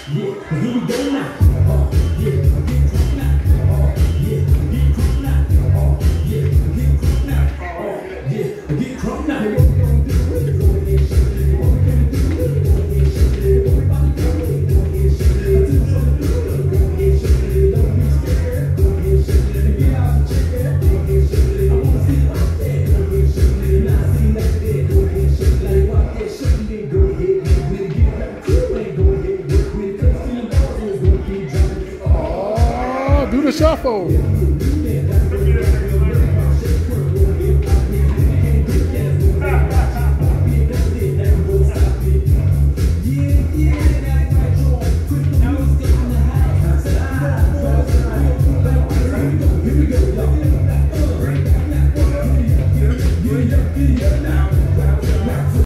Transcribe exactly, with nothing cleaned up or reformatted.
Yeah, here we go now. Oh, yeah, get crunk now. Oh, yeah, get crunk now. Oh, yeah, get crunk now. Oh, yeah, get crunk now. What we gonna do? What we gonna do? What we gonna do? What we gonna do? Everybody go ahead, go ahead, shake it. Do something good, go ahead, shake it. Don't be scared, go ahead, shake it. Get out and check it, go ahead, shake it. I wanna see you out there, go ahead, shake it. Now I see you like that, go ahead, shake it. Like out there, shake it, go ahead, get with it. Get back to it, go ahead, get with it. Cause feeling bars is gonna keep dropping. Oh, do the shuffle.